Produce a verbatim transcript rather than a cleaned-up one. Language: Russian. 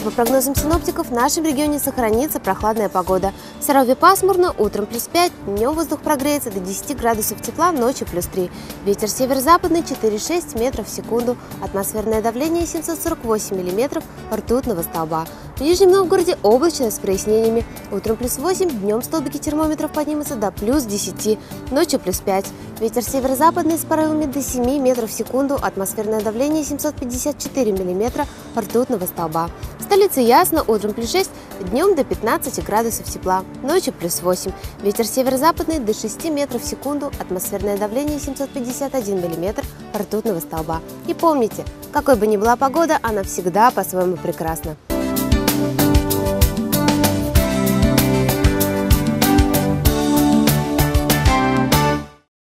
По прогнозам синоптиков, в нашем регионе сохранится прохладная погода. В Сарове пасмурно, утром плюс пять, днем воздух прогреется до десяти градусов тепла, ночью плюс три. Ветер северо-западный четыре-шесть метров в секунду, атмосферное давление семьсот сорок восемь миллиметров ртутного столба. В Нижнем Новгороде облачно с прояснениями. Утром плюс восемь, днем столбики термометров поднимутся до плюс десяти, ночью плюс пять. Ветер северо-западный с порывами до семи метров в секунду, атмосферное давление семьсот пятьдесят четыре миллиметра ртутного столба. В столице ясно, утром плюс шесть, днем до пятнадцати градусов тепла, ночью плюс восемь. Ветер северо-западный до шести метров в секунду, атмосферное давление семьсот пятьдесят один миллиметр ртутного столба. И помните, какой бы ни была погода, она всегда по-своему прекрасна.